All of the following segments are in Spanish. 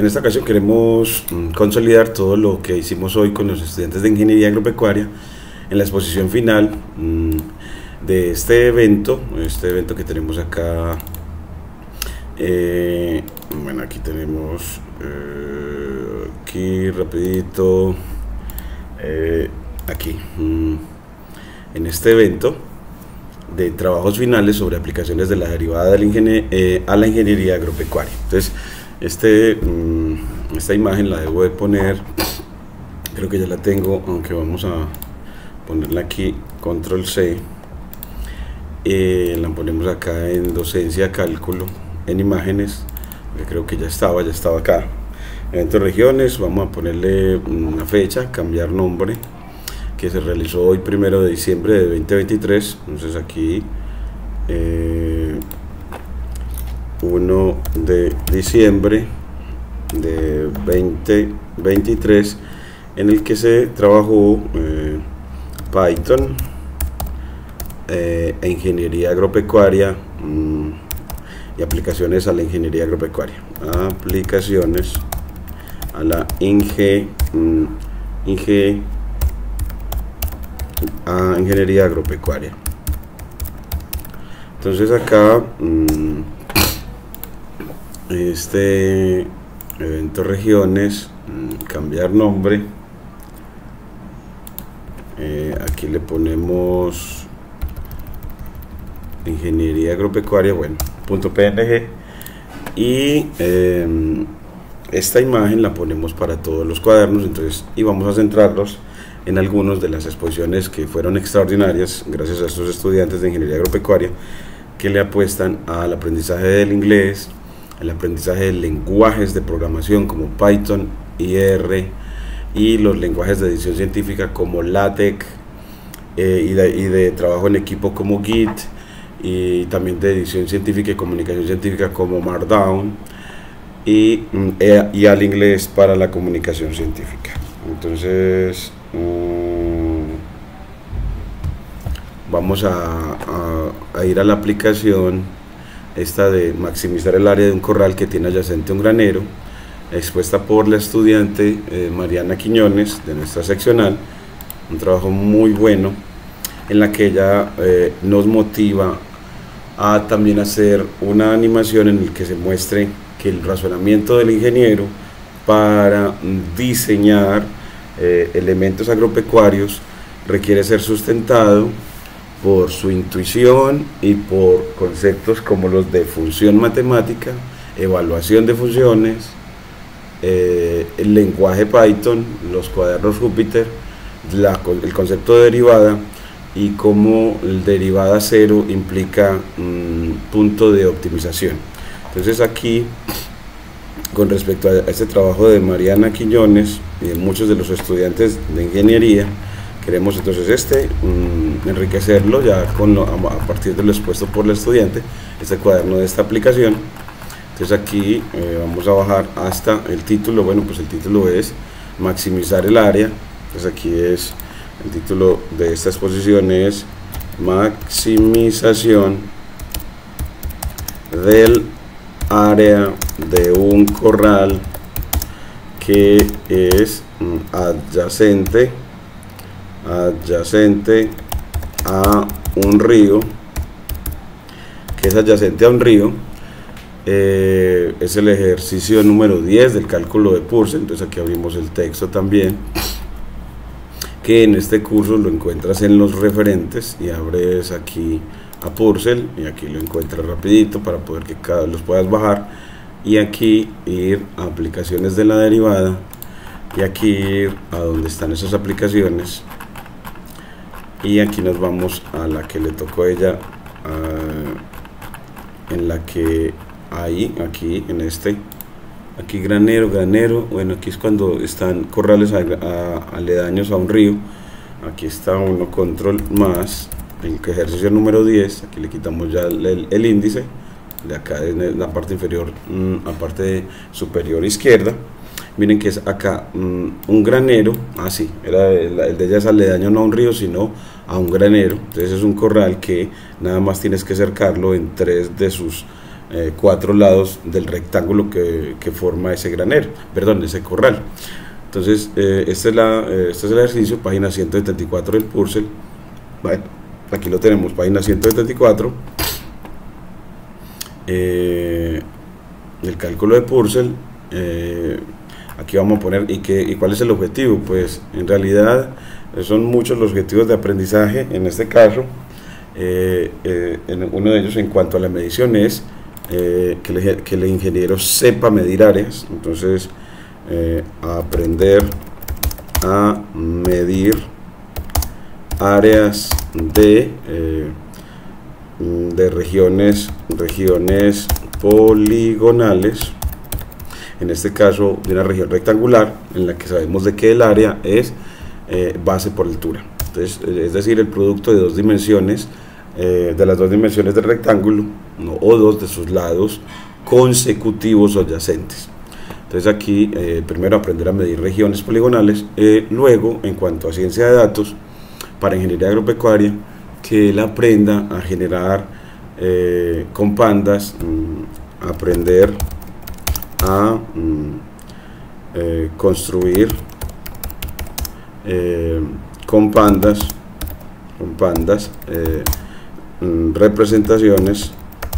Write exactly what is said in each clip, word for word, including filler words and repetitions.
En esta ocasión queremos mm, consolidar todo lo que hicimos hoy con los estudiantes de Ingeniería Agropecuaria en la exposición final mm, de este evento, este evento que tenemos acá. Eh, bueno, aquí tenemos, eh, aquí rapidito, eh, aquí, mm, en este evento de trabajos finales sobre aplicaciones de la derivada de la ingenie eh, a la ingeniería agropecuaria. Entonces, este, mmm, esta imagen la debo de poner, creo que ya la tengo, aunque vamos a ponerla aquí, control C, eh, la ponemos acá en docencia, cálculo, en imágenes, que creo que ya estaba, ya estaba acá, eventos regiones, vamos a ponerle una fecha, cambiar nombre, que se realizó hoy primero de diciembre de veinte veintitrés, entonces aquí eh, uno de diciembre de veinte veintitrés, en el que se trabajó eh, Python eh, e ingeniería agropecuaria mmm, y aplicaciones a la ingeniería agropecuaria, aplicaciones a la Inge, mmm, Inge a ingeniería agropecuaria. Entonces acá mmm, este evento regiones, mmm, cambiar nombre, eh, aquí le ponemos ingeniería agropecuaria, bueno, punto png, y eh, esta imagen la ponemos para todos los cuadernos. Entonces, y vamos a centrarnos en algunas de las exposiciones que fueron extraordinarias gracias a estos estudiantes de ingeniería agropecuaria que le apuestan al aprendizaje del inglés, el aprendizaje de lenguajes de programación como Python y R, y los lenguajes de edición científica como LaTeX, eh, y, de, y de trabajo en equipo como Git, y también de edición científica y comunicación científica como Markdown, y, y al inglés para la comunicación científica. Entonces um, vamos a, a, a ir a la aplicación esta de maximizar el área de un corral que tiene adyacente un granero, expuesta por la estudiante eh, Mariana Quiñones de nuestra seccional, un trabajo muy bueno en la que ella eh, nos motiva a también hacer una animación en el que se muestre que el razonamiento del ingeniero para diseñar eh, elementos agropecuarios requiere ser sustentado por su intuición y por conceptos como los de función matemática, evaluación de funciones, eh, el lenguaje Python, los cuadernos Júpiter, la, el concepto de derivada, y cómo el derivada cero implica un punto de optimización. Entonces aquí, con respecto a este trabajo de Mariana Quiñones y de muchos de los estudiantes de ingeniería, queremos entonces este um, enriquecerlo ya con lo, a partir de lo expuesto por el estudiante, este cuaderno de esta aplicación. Entonces aquí eh, vamos a bajar hasta el título. Bueno, pues el título es maximizar el área. Entonces aquí es el título de esta exposición, es maximización del área de un corral que es adyacente adyacente a un río, que es adyacente a un río. Eh, es el ejercicio número diez del cálculo de Purcell. Entonces aquí abrimos el texto también, que en este curso lo encuentras en los referentes, y abres aquí a Purcell y aquí lo encuentras rapidito para poder que cada los puedas bajar, y aquí ir a aplicaciones de la derivada, y aquí ir a donde están esas aplicaciones, y aquí nos vamos a la que le tocó a ella, uh, en la que ahí, aquí en este, aquí granero, granero, bueno, aquí es cuando están corrales a, a, aledaños a un río. Aquí está uno, control más, el ejercicio número diez, aquí le quitamos ya el, el, el índice, de acá en la parte inferior, mmm, a parte superior izquierda. Miren que es acá mmm, un granero, así, ah, era el, el de ella es aledaño no a un río, sino a un granero. Entonces es un corral que nada más tienes que cercarlo en tres de sus eh, cuatro lados del rectángulo que, que forma ese granero, perdón, ese corral. Entonces, eh, este, es la, eh, este es el ejercicio, página ciento setenta y cuatro del Purcell. Bueno, aquí lo tenemos, página ciento setenta y cuatro. Eh, el cálculo de Purcell. Eh, aquí vamos a poner, ¿y, qué, ¿y cuál es el objetivo? Pues en realidad son muchos los objetivos de aprendizaje. En este caso, eh, eh, en uno de ellos en cuanto a la medición es eh, que, le, que el ingeniero sepa medir áreas. Entonces, Eh, a aprender a medir áreas de, eh, de regiones, regiones poligonales, en este caso de una región rectangular en la que sabemos de que el área es eh, base por altura. Entonces, es decir, el producto de dos dimensiones, eh, de las dos dimensiones del rectángulo, ¿no? O dos de sus lados consecutivos o adyacentes. Entonces aquí eh, primero aprender a medir regiones poligonales, eh, luego en cuanto a ciencia de datos para ingeniería agropecuaria, que él aprenda a generar eh, con pandas, mmm, aprender a mmm, eh, construir eh, con pandas, con pandas eh, mmm, representaciones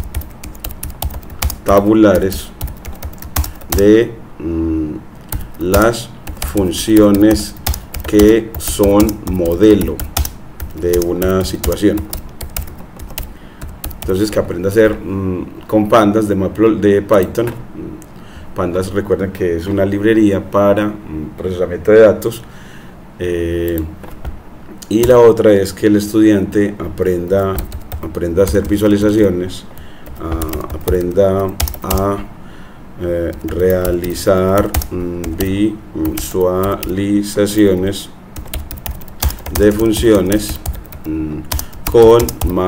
tabulares de mmm, las funciones que son modelo de una situación. Entonces, que aprenda a hacer mmm, con pandas de, de Python. Pandas, recuerden que es una librería para mmm, procesamiento de datos. Eh, y la otra es que el estudiante aprenda, aprenda a hacer visualizaciones, a, aprenda a Eh, realizar mm, visualizaciones de funciones mm, con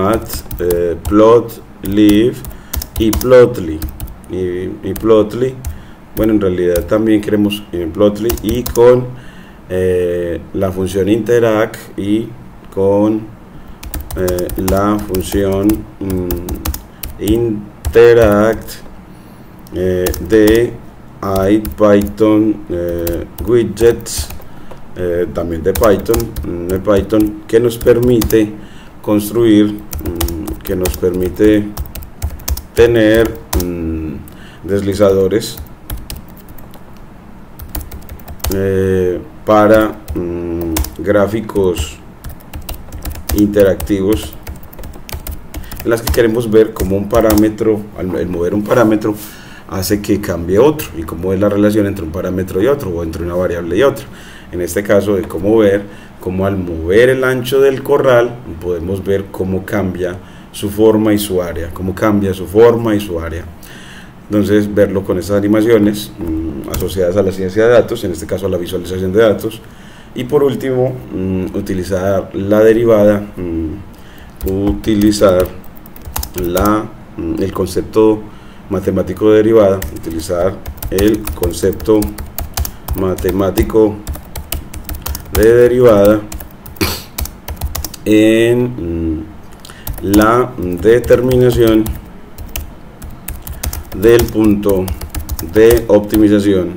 matplotlib y plotly y, y plotly bueno, en realidad también queremos en plotly y con eh, la función interact y con eh, la función mm, interact Eh, de IPython eh, widgets, eh, también de Python, de Python, que nos permite construir, mm, que nos permite tener mm, deslizadores eh, para mm, gráficos interactivos, en las que queremos ver cómo un parámetro, al, al mover un parámetro, hace que cambie otro, y cómo es la relación entre un parámetro y otro, o entre una variable y otra. En este caso, de cómo ver, cómo al mover el ancho del corral, podemos ver cómo cambia su forma y su área, cómo cambia su forma y su área. Entonces, verlo con estas animaciones mmm, asociadas a la ciencia de datos, en este caso a la visualización de datos. Y por último, mmm, utilizar la derivada, mmm, utilizar la, mmm, el concepto matemático de derivada, utilizar el concepto matemático de derivada en la determinación del punto de optimización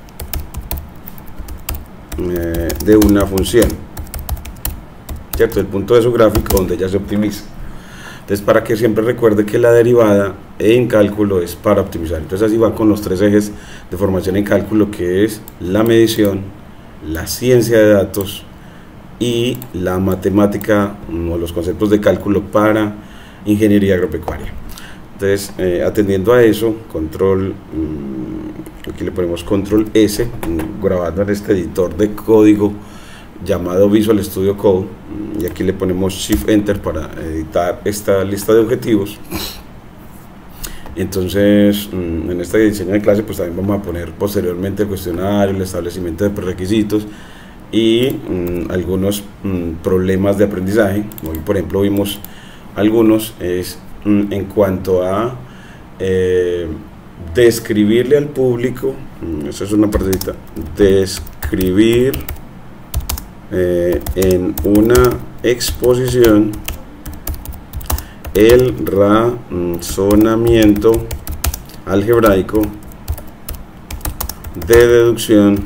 eh, de una función, ¿cierto? El punto de su gráfico donde ya se optimiza. Entonces, para que siempre recuerde que la derivada en cálculo es para optimizar. Entonces, así va con los tres ejes de formación en cálculo, que es la medición, la ciencia de datos y la matemática o los conceptos de cálculo para ingeniería agropecuaria. Entonces, eh, atendiendo a eso, control, mmm, aquí le ponemos control S, mmm, grabando en este editor de código llamado Visual Studio Code, y aquí le ponemos Shift Enter para editar esta lista de objetivos. Entonces, en este diseño de clase, pues también vamos a poner posteriormente el cuestionario, el establecimiento de prerequisitos y mmm, algunos mmm, problemas de aprendizaje. Hoy, por ejemplo, vimos algunos es mmm, en cuanto a eh, describirle al público, mmm, eso es una partecita, describir Eh, en una exposición el razonamiento algebraico de deducción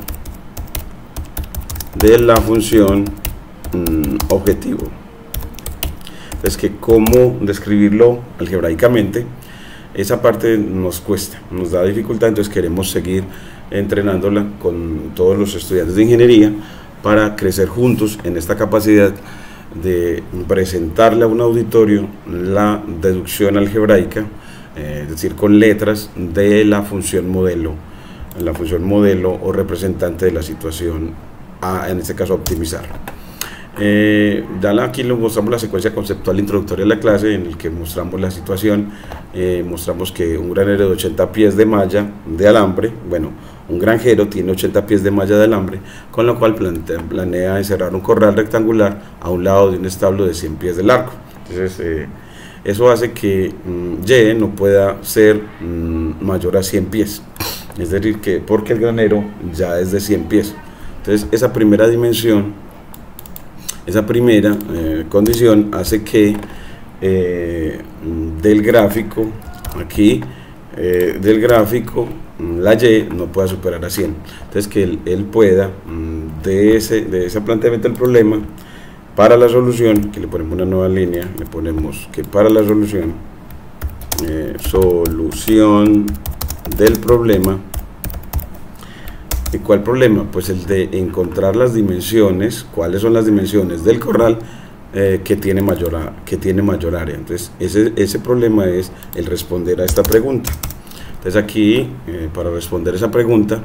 de la función mmm, objetivo. Es que cómo describirlo algebraicamente, esa parte nos cuesta, nos da dificultad, entonces queremos seguir entrenándola con todos los estudiantes de ingeniería para crecer juntos en esta capacidad de presentarle a un auditorio la deducción algebraica, eh, es decir, con letras de la función modelo, la función modelo o representante de la situación a, en este caso, optimizar. Eh, ya aquí les mostramos la secuencia conceptual introductoria de la clase, en el que mostramos la situación, eh, mostramos que un granero de ochenta pies de malla de alambre, bueno, un granjero tiene ochenta pies de malla de alambre, con lo cual plantea, planea encerrar un corral rectangular a un lado de un establo de cien pies de largo. Entonces, eh, eso hace que mm, Y no pueda ser mm, mayor a cien pies, es decir, que porque el granero ya es de cien pies. Entonces, esa primera dimensión, esa primera eh, condición hace que eh, del gráfico, aquí, eh, del gráfico, la Y no pueda superar a cien. Entonces, que él, él pueda, de ese, de ese planteamiento del problema, para la solución, que le ponemos una nueva línea, le ponemos que para la solución, eh, solución del problema. ¿Y cuál problema? Pues el de encontrar las dimensiones, cuáles son las dimensiones del corral eh, que, tiene mayor, que tiene mayor área. Entonces, ese, ese problema es el responder a esta pregunta. Entonces, aquí, eh, para responder esa pregunta,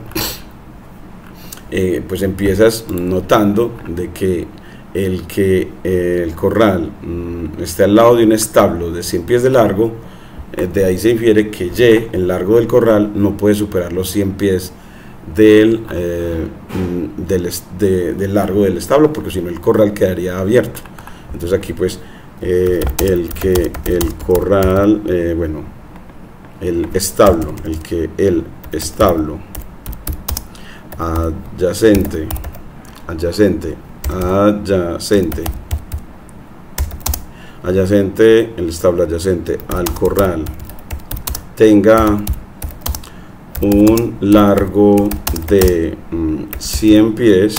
eh, pues empiezas notando de que el que eh, el corral mmm, esté al lado de un establo de cien pies de largo, eh, de ahí se infiere que Y, el largo del corral, no puede superar los cien pies del, eh, del, de, del largo del establo, porque si no el corral quedaría abierto. Entonces aquí pues eh, el que el corral, eh, bueno, el establo, el que el establo adyacente, adyacente, adyacente, adyacente, el establo adyacente al corral tenga un largo de mm, cien pies,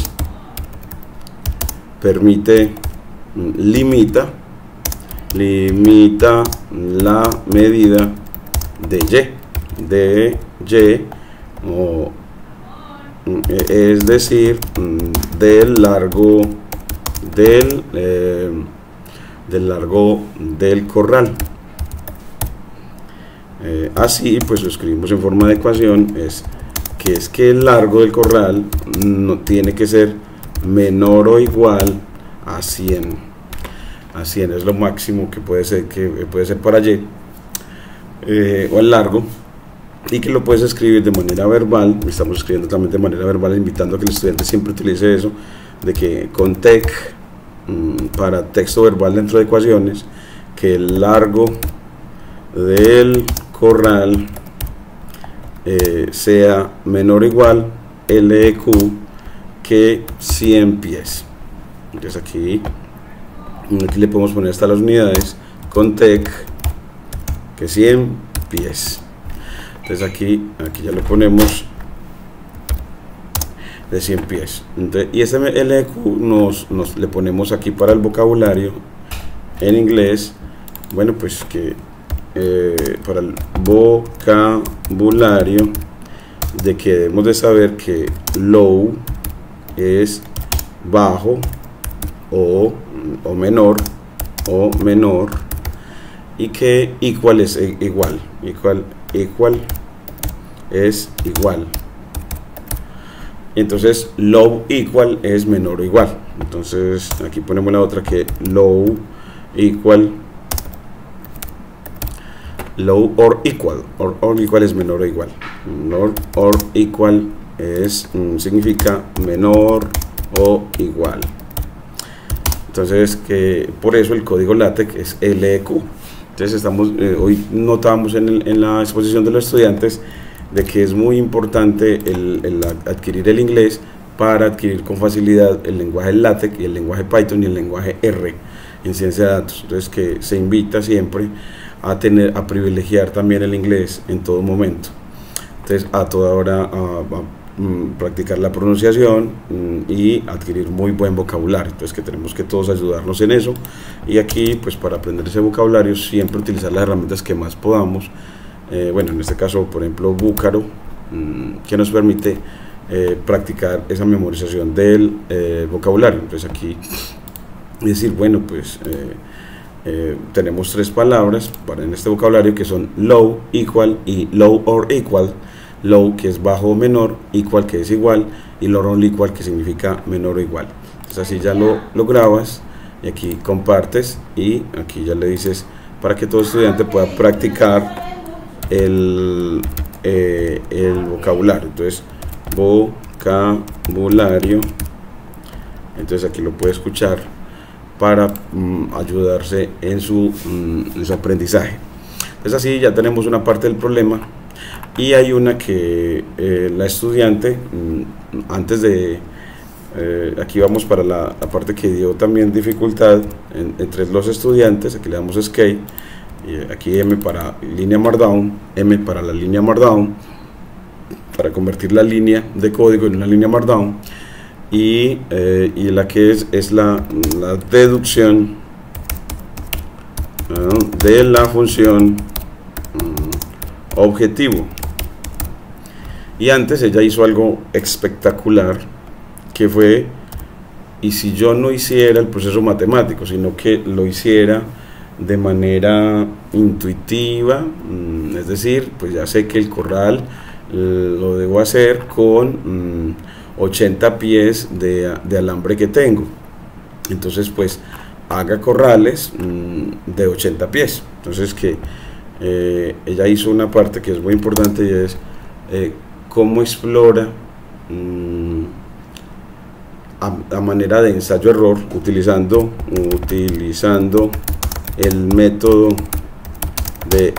permite, mm, limita, limita la medida de Y, de Y, o, mm, es decir, mm, del largo del, eh, del largo del corral. Eh, así pues lo escribimos en forma de ecuación, es que es que el largo del corral no tiene que ser menor o igual a cien. A cien es lo máximo que puede ser, que puede ser para Y, eh, o el largo, y que lo puedes escribir de manera verbal. Estamos escribiendo también de manera verbal, invitando a que el estudiante siempre utilice eso, de que con T E C, mmm, para texto verbal dentro de ecuaciones, que el largo del corral eh, sea menor o igual L E Q que cien pies. Entonces aquí, aquí le podemos poner hasta las unidades con T E C que cien pies. Entonces aquí, aquí ya lo ponemos de cien pies. Entonces, y ese L E Q nos, nos le ponemos aquí para el vocabulario en inglés. Bueno, pues que Eh, para el vocabulario, de que debemos de saber que low es bajo o, o menor o menor, y que equal es igual, equal, equal es igual. Entonces low equal es menor o igual. Entonces aquí ponemos la otra, que low equal, low or equal, or, or equal es menor o igual, menor or equal es, mm, significa menor o igual. Entonces, que por eso el código LaTeX es L E Q. Entonces estamos, eh, hoy notábamos en, el, en la exposición de los estudiantes de que es muy importante el, el adquirir el inglés para adquirir con facilidad el lenguaje LaTeX y el lenguaje Python y el lenguaje R. en ciencia de datos. Entonces que se invita siempre a tener, a privilegiar también el inglés en todo momento. Entonces a toda hora a, a, a practicar la pronunciación y adquirir muy buen vocabulario. Entonces que tenemos que todos ayudarnos en eso, y aquí pues para aprender ese vocabulario siempre utilizar las herramientas que más podamos. Eh, bueno, en este caso por ejemplo Búcaro, que nos permite eh, practicar esa memorización del eh, vocabulario. Entonces aquí decir, bueno, pues eh, eh, tenemos tres palabras para en este vocabulario que son low, equal y low or equal. Low, que es bajo o menor, equal, que es igual, y low or equal, que significa menor o igual. Entonces así ya lo, lo grabas y aquí compartes, y aquí ya le dices para que todo estudiante pueda practicar el, eh, el vocabulario. Entonces vocabulario, entonces aquí lo puede escuchar para mm, ayudarse en su, mm, en su aprendizaje. Entonces así ya tenemos una parte del problema, y hay una que eh, la estudiante mm, antes de eh, aquí vamos para la, la parte que dio también dificultad en, entre los estudiantes. Aquí le damos escape, y aquí M para línea Markdown, M para la línea Markdown, para convertir la línea de código en una línea Markdown, y, eh, y la que es, es la, la deducción uh, de la función um, objetivo. Y antes ella hizo algo espectacular, que fue, y si yo no hiciera el proceso matemático, sino que lo hiciera de manera intuitiva, mmm, es decir, pues ya sé que el corral eh, lo debo hacer con mmm, ochenta pies de, de alambre que tengo. Entonces pues haga corrales mmm, de ochenta pies. Entonces que eh, ella hizo una parte que es muy importante, y es eh, cómo explora mmm, a, a manera de ensayo-error, utilizando, utilizando el método de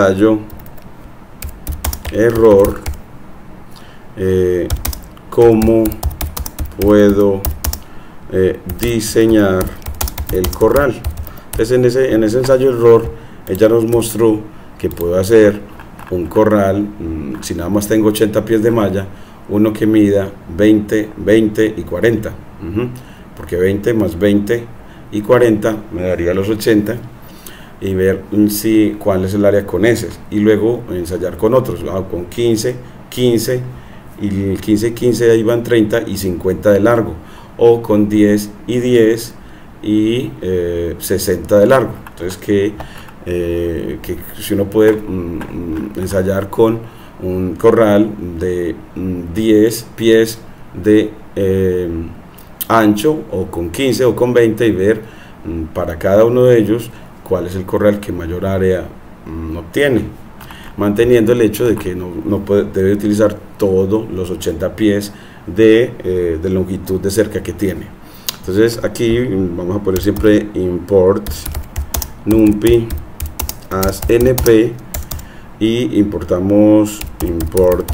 ensayo-error, eh, cómo puedo eh, diseñar el corral. Entonces en ese, en ese ensayo-error ella nos mostró que puedo hacer un corral, mmm, si nada más tengo ochenta pies de malla, uno que mida veinte, veinte y cuarenta, uh-huh, porque veinte más veinte y cuarenta me daría los ochenta, y ver si cuál es el área con ese, y luego ensayar con otros, ah, con quince, quince, y el quince, quince ahí van treinta y cincuenta de largo, o con diez y diez y eh, sesenta de largo. Entonces que, eh, que si uno puede mm, ensayar con un corral de mm, diez pies de eh, ancho, o con quince o con veinte, y ver mm, para cada uno de ellos cuál es el corral que mayor área mm, obtiene, manteniendo el hecho de que no, no puede, debe utilizar todos los ochenta pies de, eh, de longitud de cerca que tiene. Entonces aquí vamos a poner siempre import numpy as np, y importamos import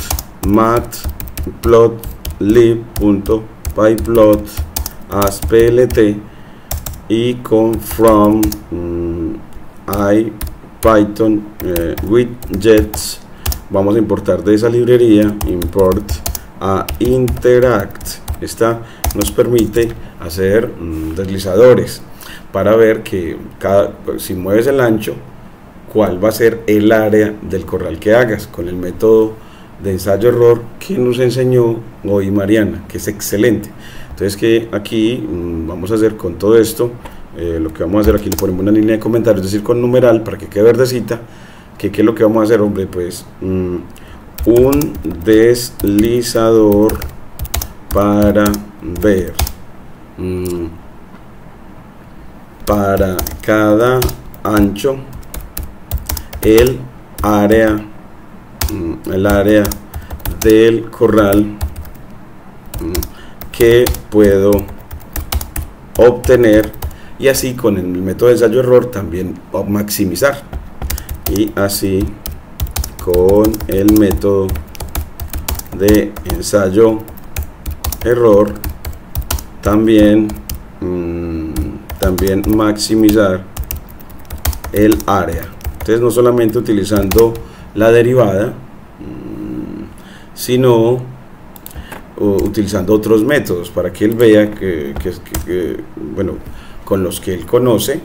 matplotlib.pyplot as plt, y con from um, i python eh, widgets vamos a importar de esa librería import a interact. Esta nos permite hacer um, deslizadores para ver que cada, si mueves el ancho, cuál va a ser el área del corral que hagas, con el método de ensayo-error que nos enseñó hoy Mariana, que es excelente. Entonces que aquí mmm, vamos a hacer con todo esto, eh, lo que vamos a hacer aquí, le ponemos una línea de comentarios, es decir, con numeral, para que quede verdecita, que qué es lo que vamos a hacer, hombre, pues mmm, un deslizador para ver mmm, para cada ancho el área mmm, el área del corral mmm, que puedo obtener, y así con el método de ensayo-error también maximizar, y así con el método de ensayo-error también mmm, también maximizar el área. Entonces no solamente utilizando la derivada, sino utilizando otros métodos para que él vea que, que, que, que bueno, con los que él conoce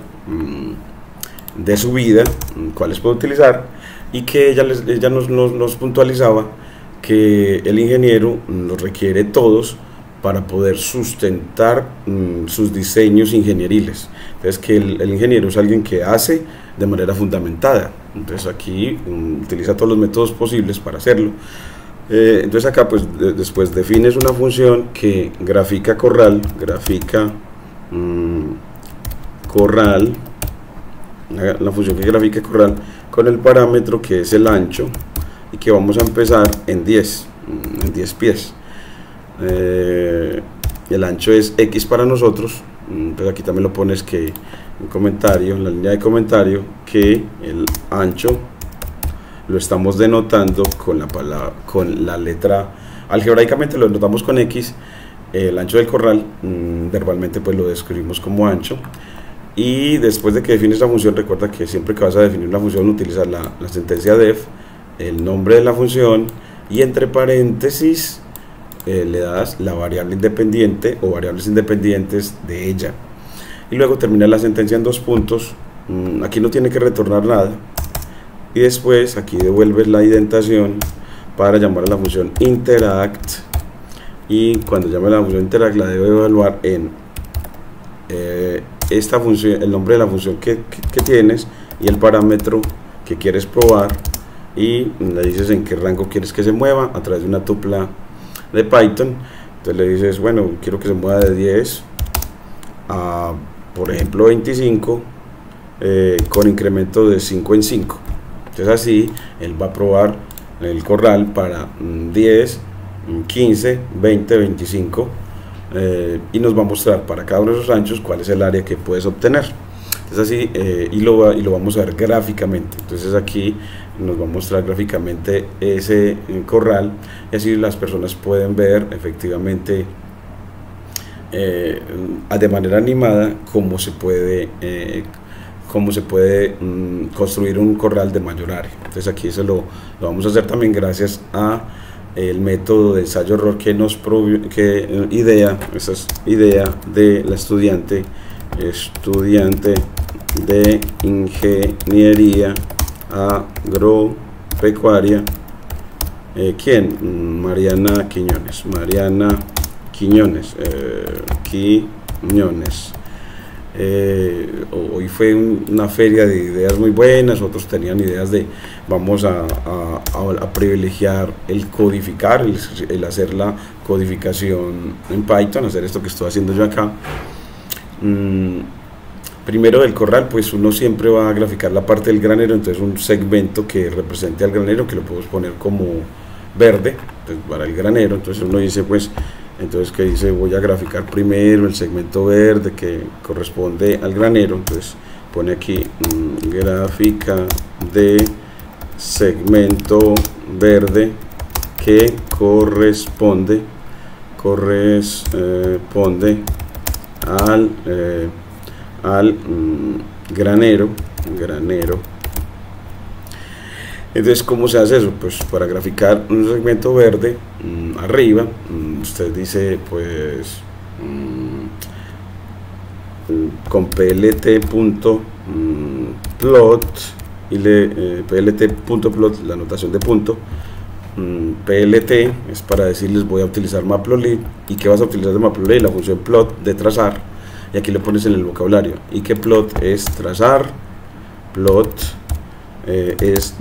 de su vida, cuáles puede utilizar, y que ella, les, ella nos, nos, nos puntualizaba que el ingeniero los requiere todos para poder sustentar mmm, sus diseños ingenieriles. Entonces que el, el ingeniero es alguien que hace de manera fundamentada. Entonces aquí um, utiliza todos los métodos posibles para hacerlo. Eh, entonces acá pues de, después defines una función que grafica corral, grafica mmm, corral, la, la función que grafica corral con el parámetro que es el ancho y que vamos a empezar en diez, en diez pies. Eh, el ancho es X para nosotros, pues aquí también lo pones que en comentario, en la línea de comentario, que el ancho lo estamos denotando con la palabra, con la letra, algebraicamente lo denotamos con X, el ancho del corral, mmm, verbalmente pues lo describimos como ancho. Y después de que defines la función, recuerda que siempre que vas a definir una función utilizas la, la sentencia def, el nombre de la función, y entre paréntesis Eh, le das la variable independiente o variables independientes de ella, y luego termina la sentencia en dos puntos. Mm, aquí no tiene que retornar nada, y después aquí devuelves la indentación para llamar a la función interact, y cuando llame a la función interact la debe evaluar en eh, esta función, el nombre de la función que, que, que tienes y el parámetro que quieres probar, y le dices en qué rango quieres que se mueva a través de una tupla de Python. Entonces le dices, bueno, quiero que se mueva de diez a, por ejemplo, veinticinco, eh, con incremento de cinco en cinco. Entonces así él va a probar el corral para diez, quince, veinte, veinticinco, eh, y nos va a mostrar para cada uno de esos anchos cuál es el área que puedes obtener. Entonces así, eh, y, lo, y lo vamos a ver gráficamente. Entonces aquí nos va a mostrar gráficamente ese corral, y así las personas pueden ver efectivamente eh, de manera animada cómo se puede eh, cómo se puede mm, construir un corral de mayor área. Entonces aquí eso lo, lo vamos a hacer también gracias a el método de ensayo error que nos que eh, idea esa es idea de la estudiante estudiante de ingeniería agropecuaria, eh, ¿quién? Mariana Quiñones, Mariana Quiñones, eh, Quiñones. Eh, hoy fue un, una feria de ideas muy buenas, otros tenían ideas de vamos a, a, a privilegiar el codificar, el, el hacer la codificación en Python, hacer esto que estoy haciendo yo acá. Mm, Primero del corral, pues uno siempre va a graficar la parte del granero, entonces un segmento que represente al granero, que lo podemos poner como verde, pues para el granero. Entonces uno dice, pues, entonces que dice, voy a graficar primero el segmento verde que corresponde al granero. Entonces pone aquí mmm, gráfica de segmento verde que corresponde corresponde al eh, al mmm, granero granero Entonces, ¿cómo se hace eso? Pues para graficar un segmento verde mmm, arriba, mmm, usted dice pues mmm, con plt.plot y le eh, plt.plot, la notación de punto, mmm, plt es para decirles voy a utilizar matplotlib. ¿Y qué vas a utilizar de matplotlib? La función plot de trazar. Y aquí le pones en el vocabulario, y que plot es trazar, plot eh, es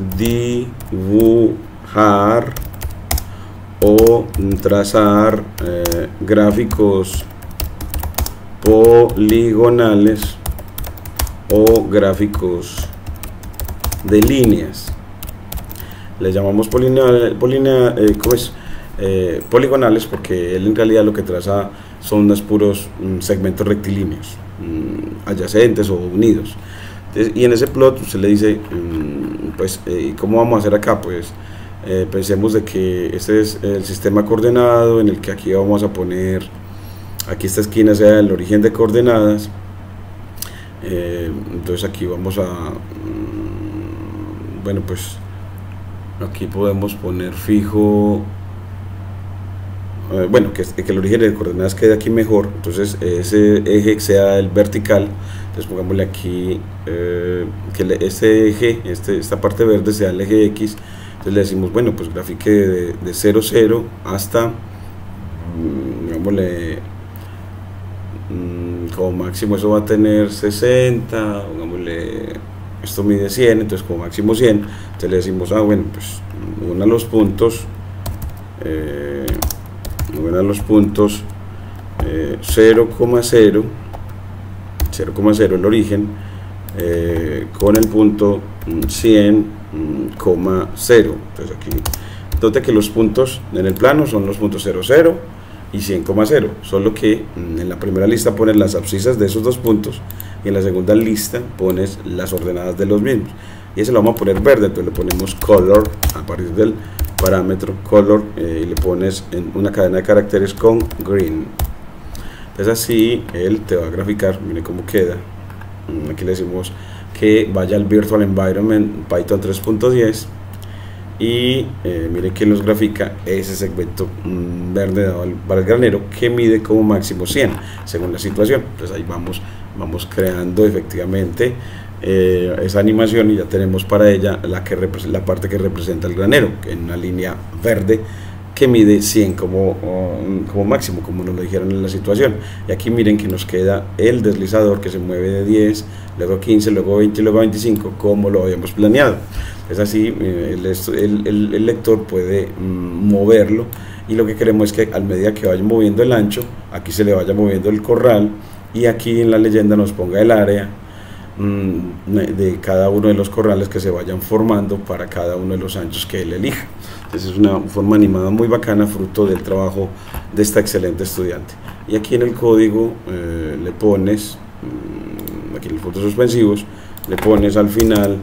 dibujar o trazar eh, gráficos poligonales o gráficos de líneas. Le llamamos poligonal, polinea, eh, ¿cómo es? Eh, poligonales porque él en realidad lo que traza son unos puros mm, segmentos rectilíneos mm, adyacentes o unidos. Entonces, y en ese plot usted le dice mmm, pues eh, ¿cómo vamos a hacer acá? Pues eh, pensemos de que este es el sistema coordenado en el que aquí vamos a poner, aquí esta esquina sea el origen de coordenadas, Eh, entonces aquí vamos a, bueno, pues aquí podemos poner fijo, eh, bueno, que, que el origen de coordenadas quede aquí mejor. Entonces ese eje sea el vertical. Entonces pongámosle aquí eh, que le, este eje, este, esta parte verde sea el eje X. Entonces le decimos, bueno, pues grafique de, de cero, cero hasta, mmm, digámosle, mmm, como máximo eso va a tener sesenta, pongámosle, esto mide cien, entonces como máximo cien. Entonces le decimos, ah, bueno, pues una los puntos, eh, una los puntos eh, cero coma cero, cero coma cero el origen, eh, con el punto cien coma cero. Entonces aquí note que los puntos en el plano son los puntos cero, cero y cien coma cero, solo que en la primera lista pones las abscisas de esos dos puntos y en la segunda lista pones las ordenadas de los mismos, y ese lo vamos a poner verde. Entonces le ponemos color a partir del parámetro color, eh, y le pones en una cadena de caracteres con green. Entonces así él te va a graficar, mire cómo queda. Aquí le decimos que vaya al Virtual Environment Python tres punto diez y eh, mire que nos grafica ese segmento mmm, verde dado al, para el granero, que mide como máximo cien según la situación. Entonces ahí vamos, vamos creando efectivamente eh, esa animación, y ya tenemos para ella la, que la parte que representa el granero en una línea verde que mide cien como, como máximo, como nos lo dijeron en la situación. Y aquí miren que nos queda el deslizador que se mueve de diez, luego quince, luego veinte, luego veinticinco, como lo habíamos planeado. Es así, el, el, el, el lector puede mm, moverlo, y lo que queremos es que a medida que vaya moviendo el ancho, aquí se le vaya moviendo el corral, y aquí en la leyenda nos ponga el área mm, de cada uno de los corrales que se vayan formando para cada uno de los anchos que él elija. Entonces es una forma animada muy bacana, fruto del trabajo de esta excelente estudiante. Y aquí en el código eh, le pones, mmm, aquí en los puntos suspensivos, le pones al final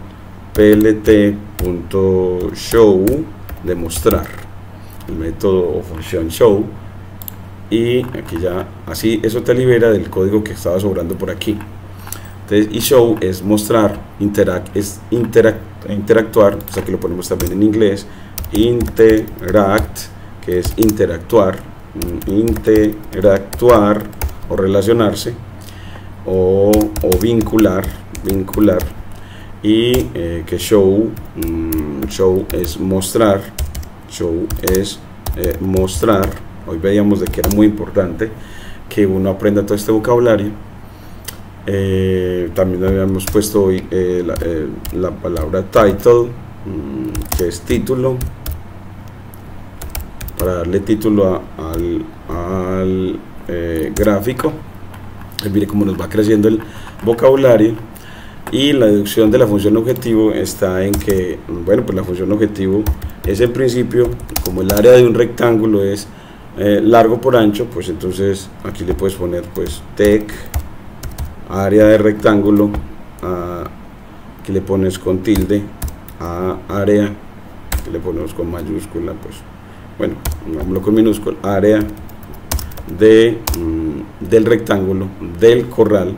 plt.show, demostrar, el método o función show, y aquí ya, así eso te libera del código que estaba sobrando por aquí. Entonces, y show es mostrar, interact, es interact, interactuar, o sea que lo ponemos también en inglés, interact, que es interactuar, interactuar o relacionarse, o, o vincular, vincular, y eh, que show, mmm, show es mostrar, show es eh, mostrar. Hoy veíamos de que era muy importante que uno aprenda todo este vocabulario. Eh, también habíamos puesto hoy eh, la, eh, la palabra title, mmm, que es título, para darle título a, al, al eh, gráfico. Mire cómo nos va creciendo el vocabulario. Y la deducción de la función objetivo está en que, bueno, pues la función objetivo es en principio, como el área de un rectángulo es eh, largo por ancho, pues entonces aquí le puedes poner pues tec área de rectángulo, a, aquí le pones con tilde, a área, aquí le ponemos con mayúscula, pues bueno, pongámoslo con minúscula, área de, mm, del rectángulo, del corral,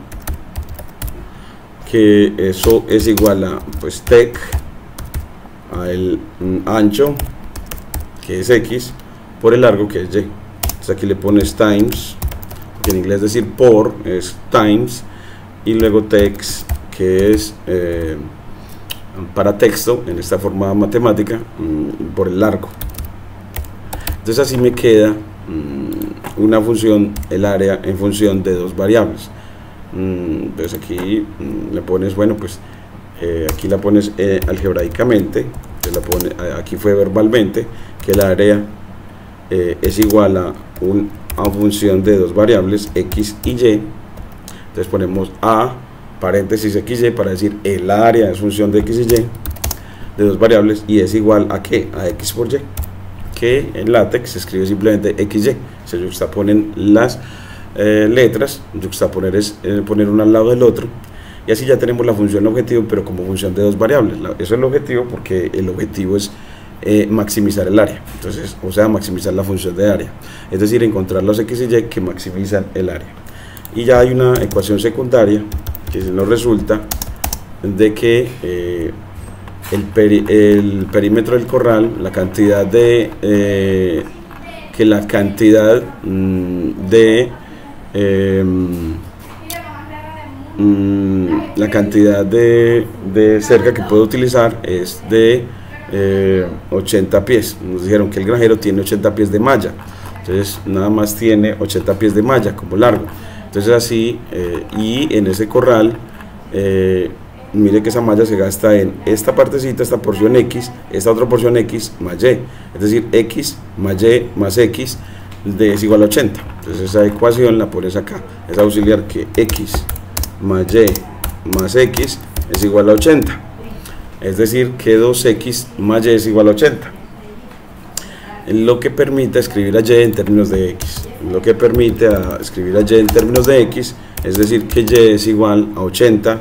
que eso es igual a pues tec a el mm, ancho, que es X, por el largo, que es Y. Entonces aquí le pones times, que en inglés decir por es times, y luego text, que es eh, para texto en esta forma matemática, mmm, por el largo. Entonces así me queda mmm, una función, el área, en función de dos variables. Mmm, entonces aquí mmm, le pones, bueno, pues eh, aquí la pones eh, algebraicamente, la pone, aquí fue verbalmente, que el área eh, es igual a una función de dos variables, X y Y. Entonces ponemos a paréntesis X Y para decir el área es función de X y Y de dos variables, y es igual a ¿qué? A X por Y, que en LaTeX se escribe simplemente X Y. Se juxtaponen las eh, letras, juxtaponer es eh, poner uno al lado del otro, y así ya tenemos la función objetivo, pero como función de dos variables. Eso es el objetivo, porque el objetivo es eh, maximizar el área, entonces, o sea, maximizar la función de área, es decir, encontrar los X y Y que maximizan el área. Y ya hay una ecuación secundaria que nos resulta de que eh, el, peri el perímetro del corral, la cantidad de eh, que la cantidad mmm, de eh, mmm, la cantidad de, de cerca que puedo utilizar es de eh, ochenta pies. Nos dijeron que el granjero tiene ochenta pies de malla, entonces nada más tiene ochenta pies de malla como largo. Entonces así, eh, y en ese corral, eh, mire que esa malla se gasta en esta partecita, esta porción X, esta otra porción X más Y, es decir, X más Y más X de es igual a ochenta. Entonces esa ecuación la pones acá, es auxiliar que X más Y más X es igual a ochenta, es decir, que dos X más Y es igual a ochenta, lo que permite escribir a Y en términos de X, lo que permite a escribir a Y en términos de X, es decir, que Y es igual a ochenta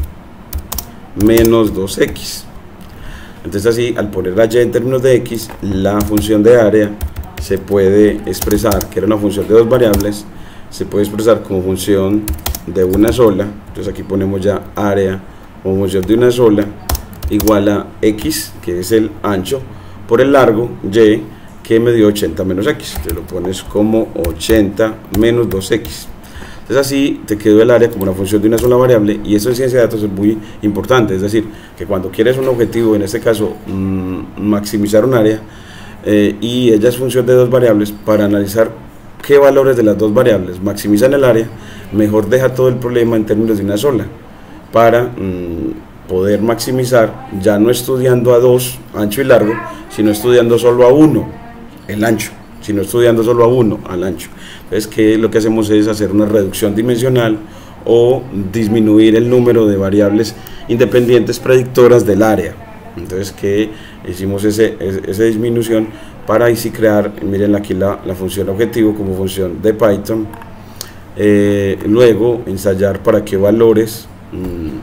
menos dos X. Entonces así, al poner a Y en términos de X, la función de área se puede expresar, que era una función de dos variables, se puede expresar como función de una sola. Entonces aquí ponemos ya área como función de una sola, igual a X, que es el ancho, por el largo, Y, que me dio ochenta menos X. Te lo pones como ochenta menos dos X. Entonces así te quedó el área como una función de una sola variable, y eso en ciencia de datos es muy importante. Es decir, que cuando quieres un objetivo, en este caso mmm, maximizar un área, eh, y ella es función de dos variables, para analizar qué valores de las dos variables maximizan el área, mejor deja todo el problema en términos de una sola, para mmm, poder maximizar, ya no estudiando a dos, ancho y largo, sino estudiando solo a uno, el ancho, sino estudiando solo a uno, al ancho. Entonces, que lo que hacemos es hacer una reducción dimensional o disminuir el número de variables independientes predictoras del área. Entonces, que hicimos ese, esa disminución para ahí sí crear, miren aquí la, la función objetivo como función de Python. Eh, luego, ensayar para qué valores mmm,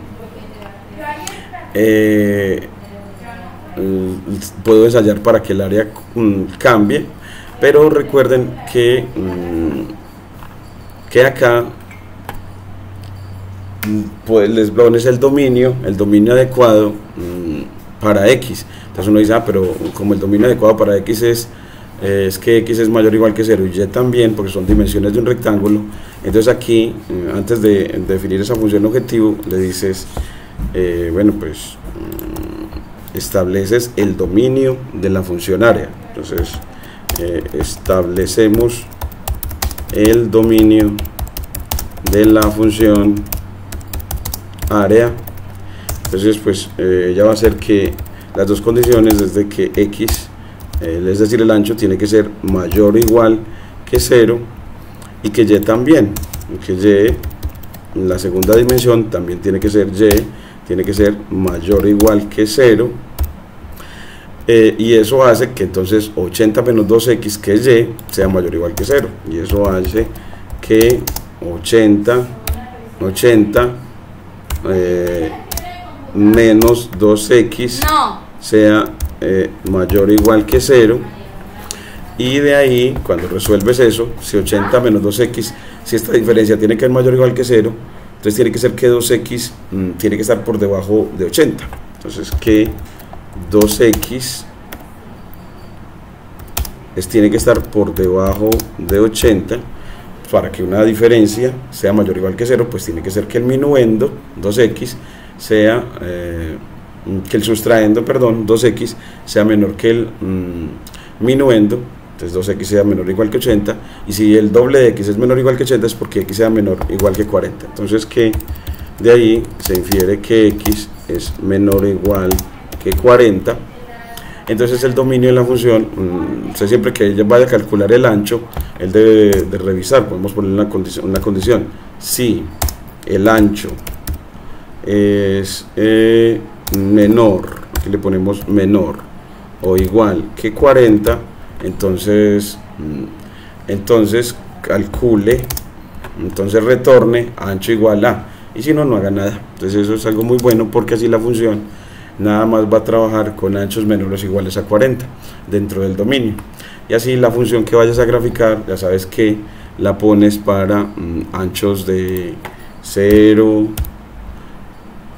eh, puedo ensayar para que el área mmm, cambie. Pero recuerden que, que acá pues les pones el dominio, el dominio adecuado para X. Entonces uno dice, ah, pero como el dominio adecuado para X es, es que X es mayor o igual que cero, y Y también, porque son dimensiones de un rectángulo. Entonces aquí, antes de, de definir esa función objetivo, le dices, eh, bueno, pues estableces el dominio de la función área. Entonces, Eh, establecemos el dominio de la función área. Entonces pues eh, ya va a ser que las dos condiciones es de que X, eh, es decir el ancho, tiene que ser mayor o igual que cero, y que Y también, que Y en la segunda dimensión también tiene que ser Y, tiene que ser mayor o igual que cero. Eh, y eso hace que entonces ochenta menos dos X, que es Y, sea mayor o igual que cero, y eso hace que ochenta, ochenta eh, menos dos X no. sea eh, mayor o igual que cero, y de ahí, cuando resuelves eso, si ochenta menos dos X, si esta diferencia tiene que ser mayor o igual que cero, entonces tiene que ser que dos X mmm, tiene que estar por debajo de ochenta. Entonces que dos X es, tiene que estar por debajo de ochenta. Para que una diferencia sea mayor o igual que cero, pues tiene que ser que el minuendo dos X sea eh, que el sustraendo, perdón, dos X sea menor que el mmm, minuendo. Entonces dos X sea menor o igual que ochenta, y si el doble de X es menor o igual que ochenta, es porque X sea menor o igual que cuarenta. Entonces que de ahí se infiere que X es menor o igual que cuarenta. Entonces el dominio de la función, mmm, o sea, siempre que ella vaya a calcular el ancho, él debe de, de revisar, podemos poner una condición, una condición, si el ancho es eh, menor, aquí le ponemos menor o igual que cuarenta, entonces, mmm, entonces calcule, entonces retorne ancho igual a, y si no, no haga nada. Entonces eso es algo muy bueno, porque así la función nada más va a trabajar con anchos menores o iguales a cuarenta dentro del dominio, y así la función que vayas a graficar, ya sabes que la pones para mmm, anchos de cero,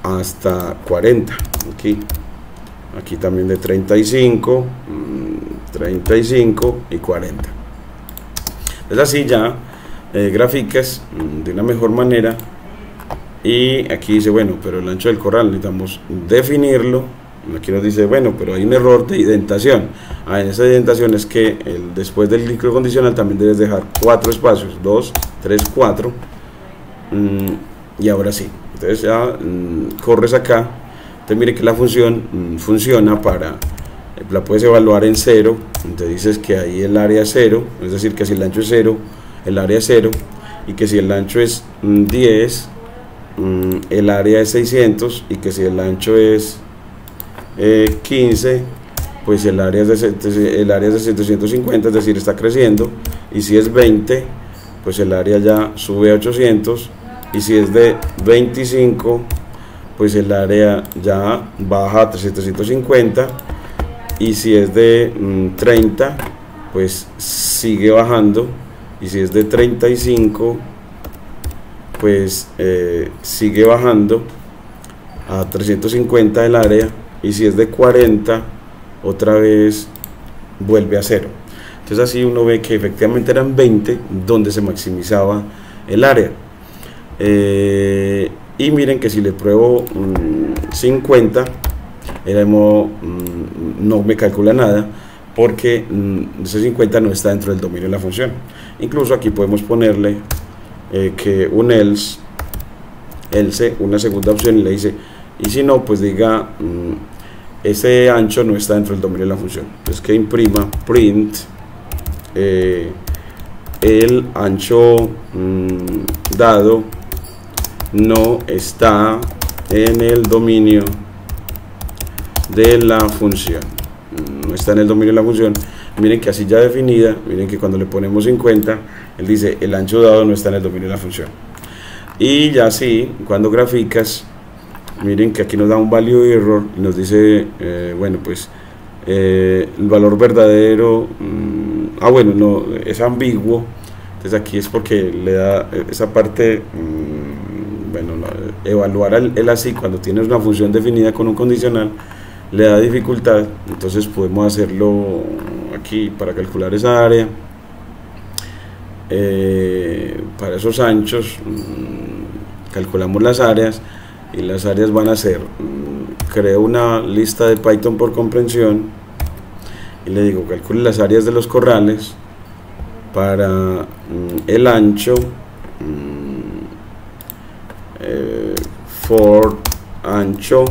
hasta cuarenta. Aquí, aquí también de treinta y cinco, treinta y cinco y cuarenta. Entonces así ya eh, graficas de una mejor manera. Y aquí dice, bueno, pero el ancho del corral necesitamos definirlo. Aquí nos dice, bueno, pero hay un error de indentación. Ah, en esa indentación es que el, después del ciclo condicional también debes dejar cuatro espacios, dos, tres, cuatro. Mm, y ahora sí, entonces ya mm, corres acá. Entonces mire que la función mm, funciona para, la puedes evaluar en cero. Entonces dices que ahí el área es cero, es decir, que si el ancho es cero, el área es cero. Y que si el ancho es mm, diez, mm, el área es seiscientos. Y que si el ancho es Eh, quince, pues el área, es de, el área es de setecientos cincuenta, es decir, está creciendo. Y si es veinte, pues el área ya sube a ochocientos. Y si es de veinticinco, pues el área ya baja a setecientos cincuenta. Y si es de mm, treinta, pues sigue bajando. Y si es de treinta y cinco, pues eh, sigue bajando a trescientos cincuenta el área. Y si es de cuarenta, otra vez vuelve a cero. Entonces así uno ve que efectivamente eran veinte donde se maximizaba el área. Eh, y miren que si le pruebo mmm, cincuenta, era de modo, mmm, no me calcula nada, porque mmm, ese cincuenta no está dentro del dominio de la función. Incluso aquí podemos ponerle eh, que un else, else, una segunda opción, y le dice, y si no, pues diga mmm, ese ancho no está dentro del dominio de la función. Entonces que imprima print eh, el ancho mmm, dado no está en el dominio de la función. No está en el dominio de la función. Miren que así ya definida, miren que cuando le ponemos cincuenta, él dice el ancho dado no está en el dominio de la función. Y ya así, cuando graficas, miren que aquí nos da un value error y nos dice, eh, bueno, pues eh, el valor verdadero, mmm, ah bueno, no, es ambiguo. Entonces aquí es porque le da esa parte, mmm, bueno, no, evaluar el, el así cuando tienes una función definida con un condicional le da dificultad. Entonces podemos hacerlo aquí para calcular esa área, eh, para esos anchos, mmm, calculamos las áreas. Y las áreas van a ser, mmm, creo una lista de Python por comprensión y le digo calcule las áreas de los corrales para mmm, el ancho, mmm, eh, for ancho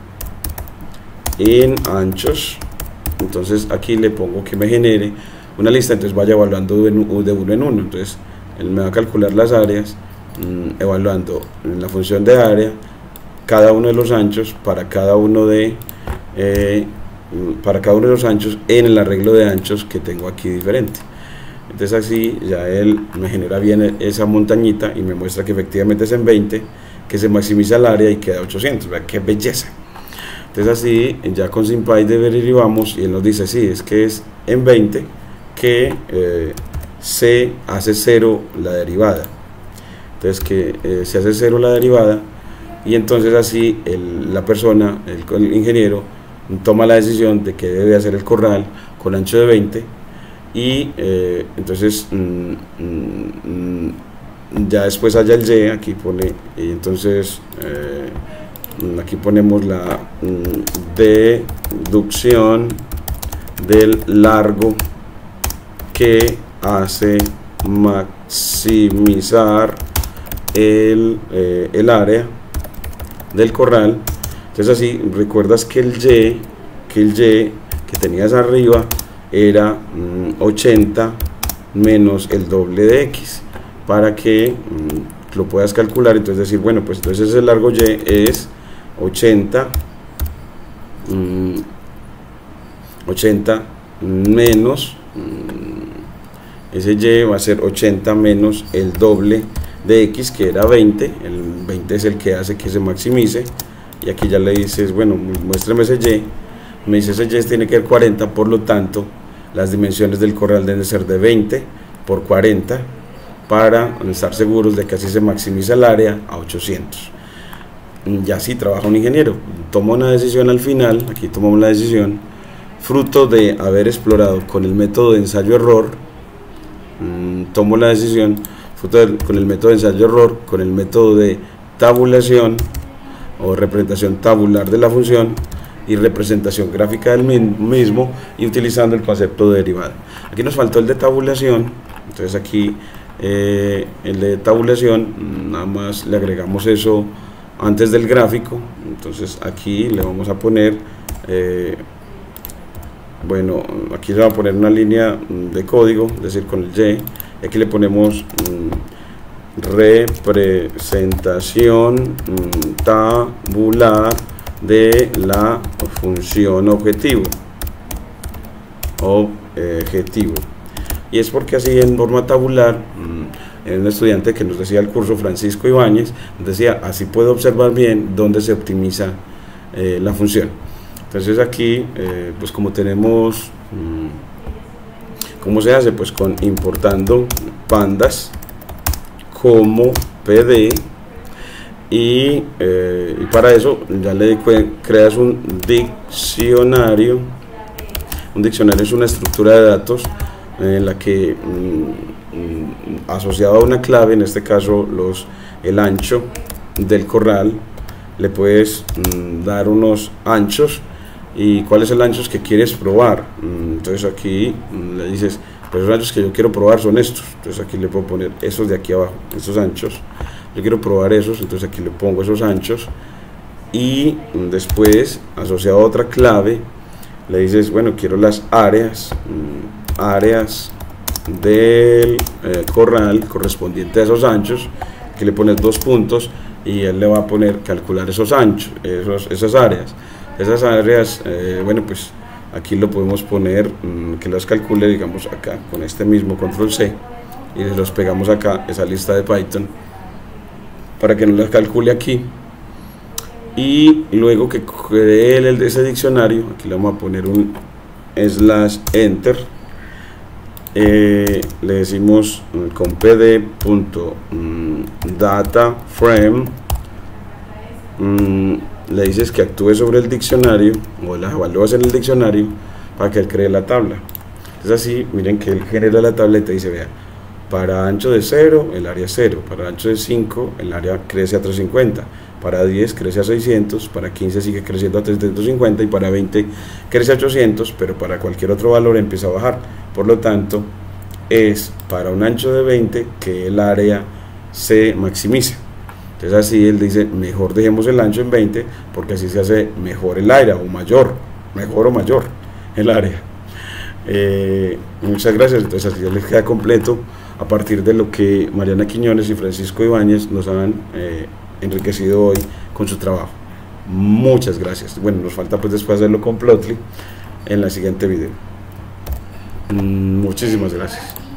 in anchos. Entonces aquí le pongo que me genere una lista, entonces vaya evaluando de, de uno en uno. Entonces él me va a calcular las áreas mmm, evaluando en la función de área cada uno de los anchos para cada uno de eh, para cada uno de los anchos en el arreglo de anchos que tengo aquí diferente. Entonces así ya él me genera bien esa montañita y me muestra que efectivamente es en veinte que se maximiza el área y queda ochocientos. Vean qué belleza. Entonces así ya con SymPy derivamos y él nos dice sí, es que es en veinte que eh, se hace cero la derivada. Entonces que eh, se hace cero la derivada. Y entonces así el, la persona, el, el ingeniero, toma la decisión de que debe hacer el corral con ancho de veinte. Y eh, entonces mmm, mmm, ya después haya el Y, aquí pone, y entonces eh, aquí ponemos la mmm, deducción del largo que hace maximizar el, eh, el área del corral. Entonces así recuerdas que el Y que el Y que tenías arriba era mmm, ochenta menos el doble de X para que mmm, lo puedas calcular. Entonces decir, bueno, pues entonces el largo Y es ochenta mmm, ochenta menos mmm, ese Y va a ser ochenta menos el doble de X, que era veinte. El veinte es el que hace que se maximice. Y aquí ya le dices, bueno, muéstrame ese Y. Me dice ese Y tiene que ser cuarenta, por lo tanto las dimensiones del corral deben ser de veinte por cuarenta para estar seguros de que así se maximiza el área a ochocientos. ya sí trabaja un ingeniero. Toma una decisión al final, aquí tomamos la decisión, fruto de haber explorado con el método de ensayo-error, mmm, tomo la decisión, fruto de, con el método de ensayo-error, con el método de tabulación o representación tabular de la función y representación gráfica del mismo, y utilizando el concepto de derivada. Aquí nos faltó el de tabulación, entonces aquí eh, el de tabulación, nada más le agregamos eso antes del gráfico. Entonces aquí le vamos a poner, eh, bueno, aquí se va a poner una línea de código, es decir, con el Y, y aquí le ponemos mmm, representación mmm, tabular de la función objetivo objetivo y es porque así en forma tabular, mmm, un estudiante que nos decía el curso, Francisco Ibáñez, decía, así puedo observar bien dónde se optimiza eh, la función. Entonces aquí, eh, pues como tenemos, mmm, ¿cómo se hace? Pues con importando pandas como P D, y, eh, y para eso ya le creas un diccionario. Un diccionario es una estructura de datos en la que mmm, asociado a una clave, en este caso los, el ancho del corral, le puedes mmm, dar unos anchos, y cuál es el ancho que quieres probar. Mmm, entonces aquí mmm, le dices, pues los anchos que yo quiero probar son estos, entonces aquí le puedo poner esos de aquí abajo, estos anchos, yo quiero probar esos, entonces aquí le pongo esos anchos, y mmm, después asociado a otra clave le dices, bueno, quiero las áreas mmm, áreas del eh, corral correspondiente a esos anchos, que le pones dos puntos y él le va a poner calcular esos anchos, esos, esas áreas esas áreas, eh, bueno, pues aquí lo podemos poner mmm, que las calcule, digamos acá con este mismo control C, y los pegamos acá, esa lista de Python, para que no las calcule aquí, y luego que cree el, ese diccionario, aquí le vamos a poner un slash enter. Eh, le decimos mm, con pd.dataframe, mm, le dices que actúe sobre el diccionario, o las evalúas en el diccionario para que él cree la tabla. Es así, miren que él genera la tabla y te dice, vea, para ancho de cero el área es cero, para ancho de cinco el área crece a trescientos cincuenta, para diez crece a seiscientos, para quince sigue creciendo a trescientos cincuenta, y para veinte crece a ochocientos, pero para cualquier otro valor empieza a bajar. Por lo tanto, es para un ancho de veinte que el área se maximiza. Entonces así él dice, mejor dejemos el ancho en veinte, porque así se hace mejor el área, o mayor, mejor o mayor el área. Eh, muchas gracias. Entonces así ya les queda completo, a partir de lo que Mariana Quiñones y Francisco Ibáñez nos han eh, enriquecido hoy con su trabajo. Muchas gracias. Bueno, nos falta pues después hacerlo con Plotly en la siguiente video. Muchísimas gracias.